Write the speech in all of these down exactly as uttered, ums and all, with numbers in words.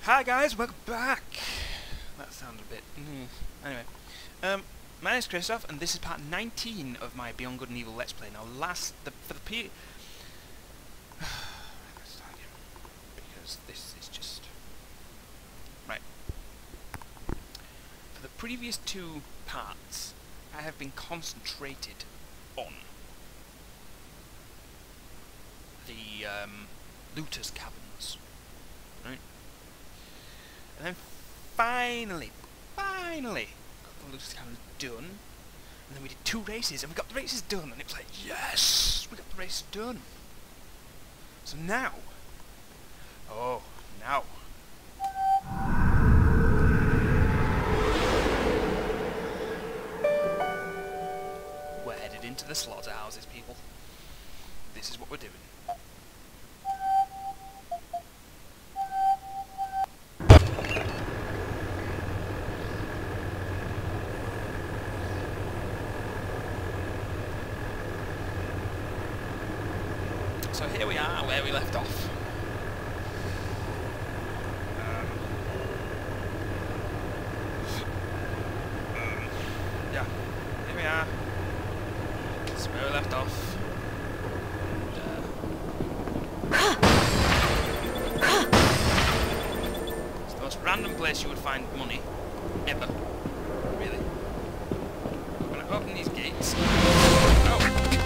Hi guys, welcome back! That sounded a bit... Mm. Anyway, um, my name is Christoph, and this is part nineteen of my Beyond Good and Evil Let's Play. Now last... The, for the P... Let's start again, because this is just... Right. For the previous two parts, I have been concentrated on the, um, looters' cabins. Right? And then finally, finally, got the looters' cabins done. And then we did two races, and we got the races done, and it was like, yes! We got the races done! So now, oh, now, we're headed into the slaughterhouses, people. This is what we're doing. So here we are, where we left off. Um, um, yeah, here we are. That's where we left off. And, uh, it's the most random place you would find money, ever. Really. I'm gonna open these gates. Oh!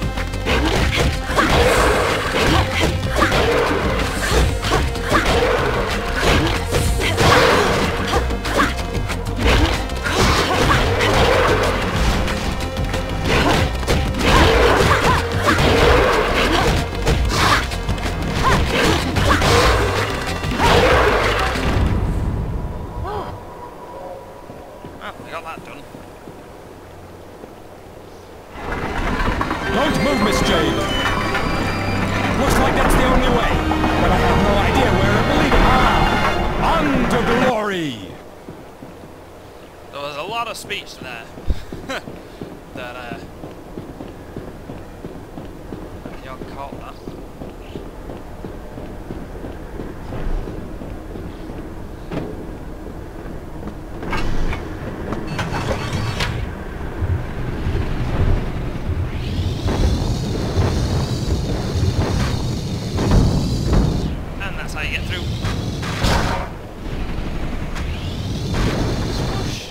Well, we got that done. Don't move, Miss Jade! Looks like that's the only way, but I have no idea where it will lead. Ah! On to glory! There was a lot of speech there. that, uh... y'all caught that. And that's how you get through. Swoosh.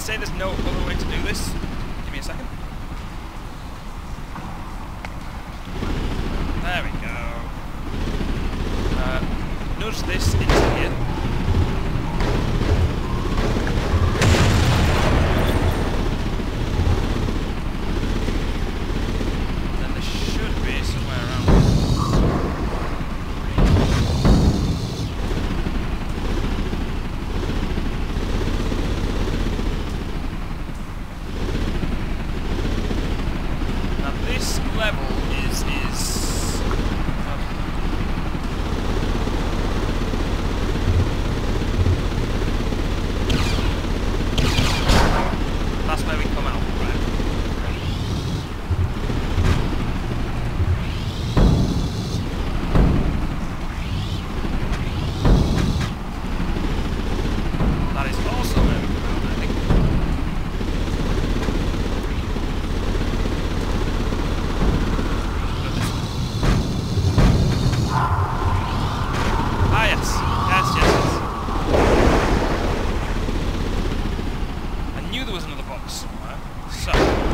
say there's no other way to do this? Give me a second. There we go. Uh, nudge this into here. Then there should be somewhere around here. Now this level is is that's where we come out, right? That is also where we come out, I think. Go this way. Ah, yes. Yes, yes, yes. I knew there was another box somewhere. So,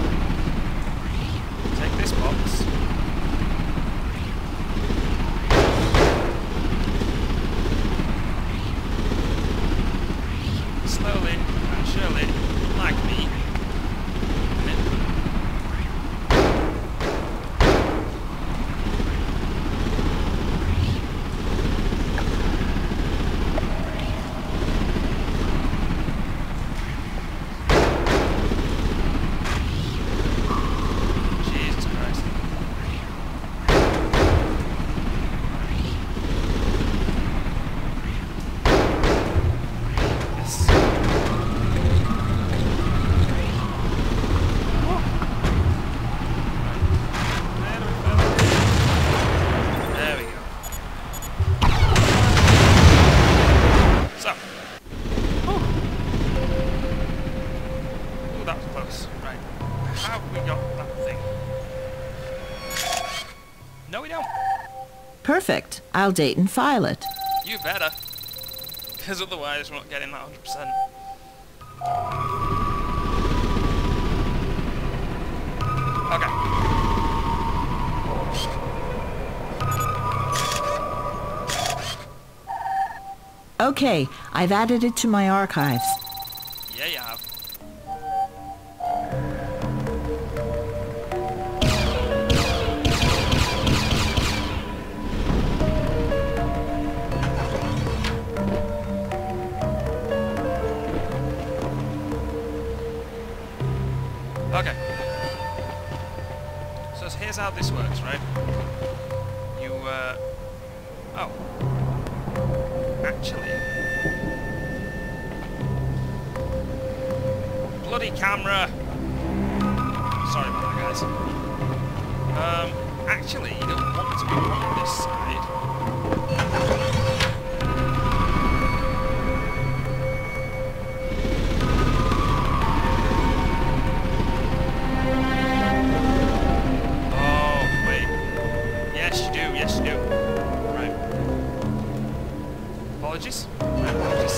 take this box. Slowly and surely, like me. Jesus Christ. Yes. There we go. So. Ooh, that was close. Right. Have we got that thing? No, we don't. Perfect. I'll date and file it. You better. Because otherwise we're not getting that one hundred percent. Okay. Okay, I've added it to my archives. Yeah, you have. Okay. So here's how this works, right? You, uh... oh. Actually... Bloody camera! Sorry about that, guys. Um, actually, you don't want to be on this side. Oh, wait. Yes, you do. Yes, you do. Right. Apologies. My apologies.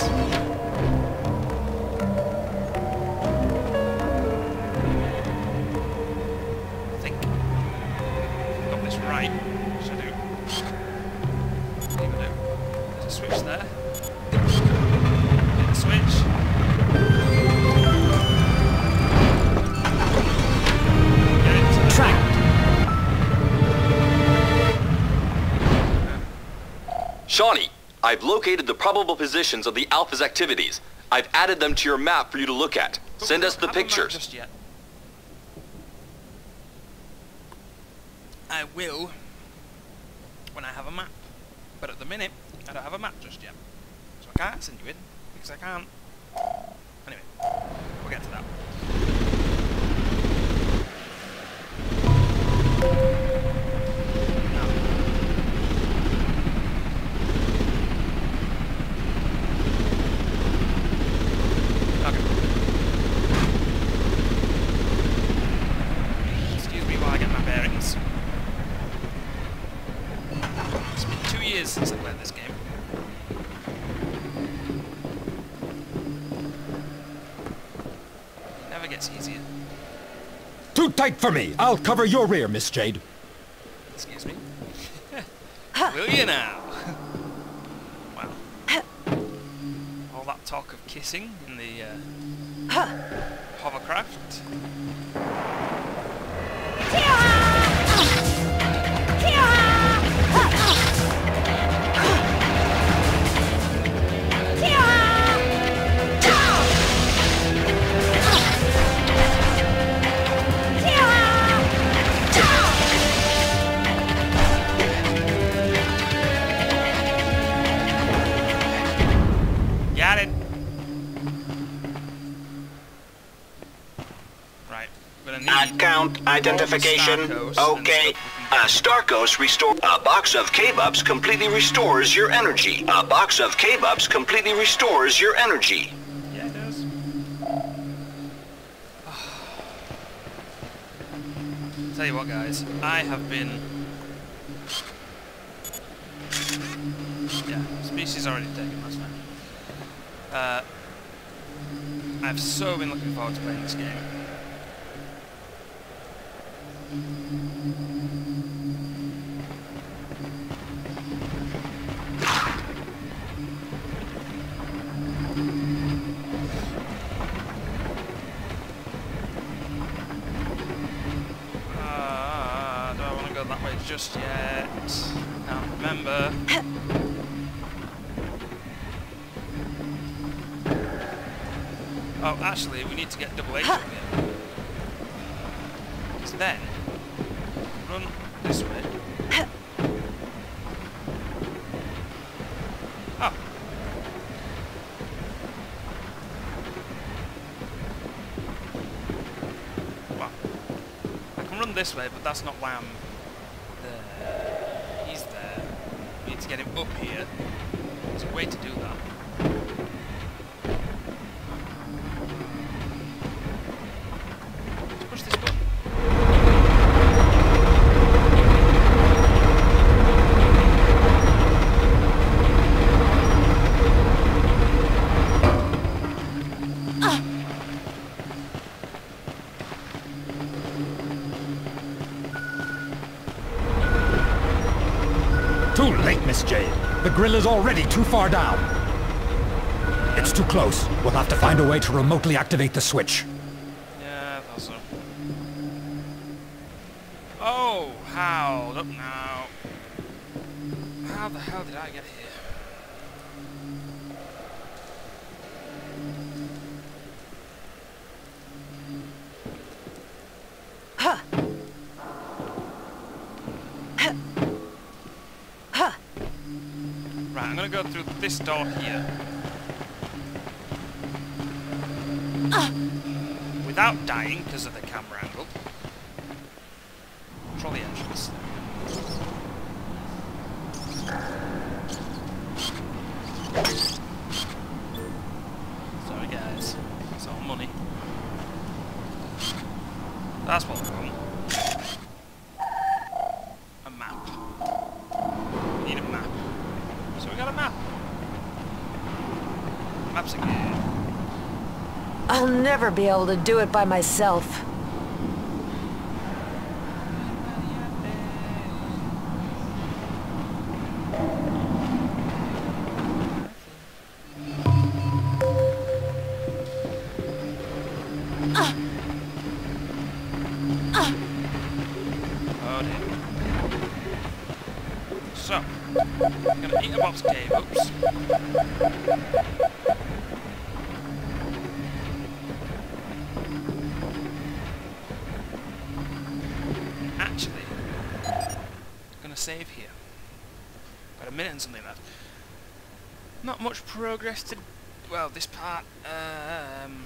I think I've got this right. Should I do? What do you do? There's a switch there. Hit the switch. Get it to the Track. Shawnee, I've located the probable positions of the Alpha's activities. I've added them to your map for you to look at. Send us the Haven't done pictures. just yet. I will when I have a map. But at the minute, I don't have a map just yet. So I can't send you in, because I can't. Anyway, we'll get to that. Now. Okay. Excuse me while I get my bearings. It's been two years since I played this game. Shoot tight for me. I'll cover your rear, Miss Jade. Excuse me. Will you now? Wow. All that talk of kissing in the uh, hovercraft. Got it. Right. Gonna need Ad count, identification, Starkos okay. and stuff we Uh, can Starkos restore. A box of K-Bups completely restores your energy. A box of K-Bups completely restores your energy. do. Yeah, it does. Tell you what, guys. I have been. Yeah, species already taken. That's fine. Uh, I've so been looking forward to playing this game. Uh, do I want to go that way just yet? Can't remember. Oh, actually, we need to get double H up here. Because then, run this way. Oh. Well, I can run this way, but that's not why I'm there. He's there. We need to get him up here. There's a way to do that. Push this button. Too late, Miss Jade. The grill is already too far down. It's too close. We'll have to find a way to remotely activate the switch. Yeah, I thought so. Oh, how? Look now. How the hell did I get here? Right, I'm gonna go through this door here. Without dying because of the camera angle. Control the entrance. Sorry guys, it's all money. That's what we're on. A map. We need a map. So we got a map. Maps again. I'll never be able to do it by myself. Oh dear. So, I'm gonna eat a box of K-Bups. Actually, I'm gonna save here. Got a minute and something left. Not much progress to, well, this part. Um,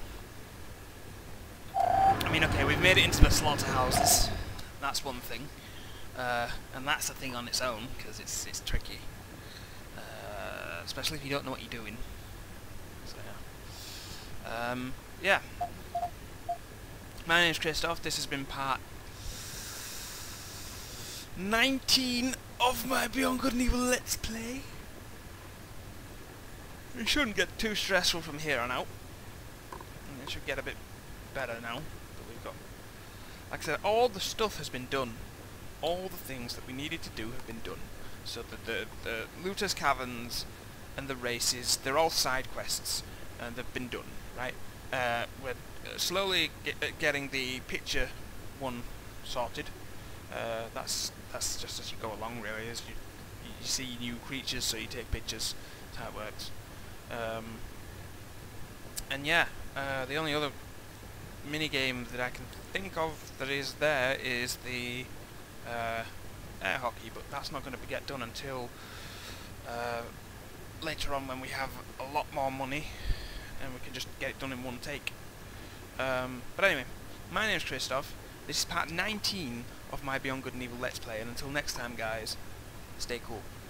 I mean, okay, we've made it into the slaughterhouses. That's one thing, uh, and that's a thing on its own because it's it's tricky, uh, especially if you don't know what you're doing. So yeah. Um, yeah. My name's Christoph. This has been part nineteen of my Beyond Good and Evil Let's Play. It shouldn't get too stressful from here on out. It should get a bit better now that we've got like I said, all the stuff has been done. All the things that we needed to do have been done. So that the, the Looter's Caverns and the races, they're all side quests, and they've been done, right? Uh, we're uh, slowly get, uh, getting the picture one sorted. Uh, that's that's just as you go along, really. As you, you see new creatures, so you take pictures. That's how it works. Um, and yeah, uh, the only other mini game that I can think of that is there is the uh, air hockey, but that's not going to get done until uh, later on when we have a lot more money and we can just get it done in one take. Um, but anyway, my name's Christoph. This is part nineteen of my Beyond Good and Evil Let's Play, and until next time, guys, stay cool.